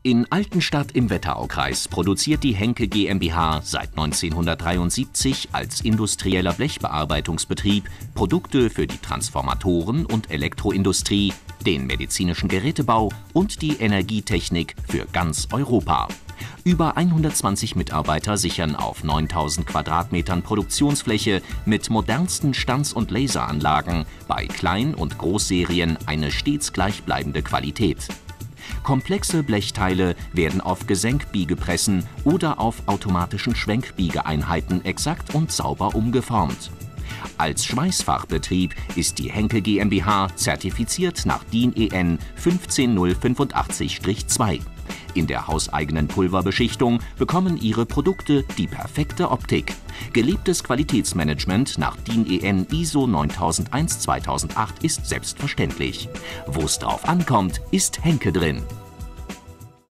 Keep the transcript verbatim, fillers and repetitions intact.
In Altenstadt im Wetteraukreis produziert die Henke GmbH seit neunzehnhundertdreiundsiebzig als industrieller Blechbearbeitungsbetrieb Produkte für die Transformatoren- und Elektroindustrie, den medizinischen Gerätebau und die Energietechnik für ganz Europa. Über hundertzwanzig Mitarbeiter sichern auf neuntausend Quadratmetern Produktionsfläche mit modernsten Stanz- und Laseranlagen bei Klein- und Großserien eine stets gleichbleibende Qualität. Komplexe Blechteile werden auf Gesenkbiegepressen oder auf automatischen Schwenkbiegeeinheiten exakt und sauber umgeformt. Als Schweißfachbetrieb ist die Henke GmbH zertifiziert nach D I N E N eins fünf null fünf zwei. In der hauseigenen Pulverbeschichtung bekommen Ihre Produkte die perfekte Optik. Gelebtes Qualitätsmanagement nach D I N E N I S O neuntausend eins zweitausendacht ist selbstverständlich. Wo's drauf ankommt, ist Henke drin.